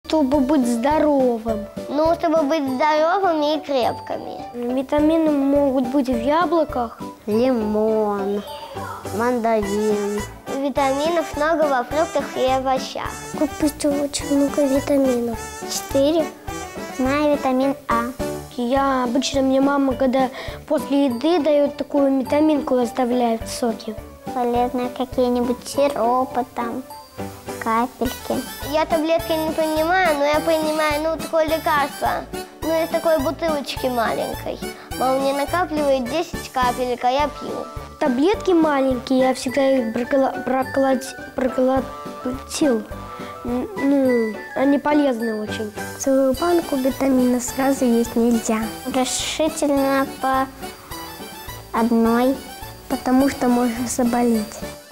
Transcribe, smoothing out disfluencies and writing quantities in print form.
Чтобы быть здоровым. Ну, чтобы быть здоровыми и крепкими. Витамины могут быть в яблоках. Лимон, мандарин. Витаминов много во фруктах и овощах. Купить очень много витаминов. 4. Знаю витамин А. Обычно мне мама, когда после еды дает такую витаминку, оставляет в соке. Полезные какие-нибудь сиропы там, капельки. Я таблетки не понимаю, но я понимаю, такое лекарство. Из такой бутылочки маленькой. Мама мне накапливает 10 капелек, а я пью. Таблетки маленькие, я всегда их проглотил. Они полезны очень. Целую банку витаминов сразу есть нельзя. Решительно по одной, потому что можно заболеть.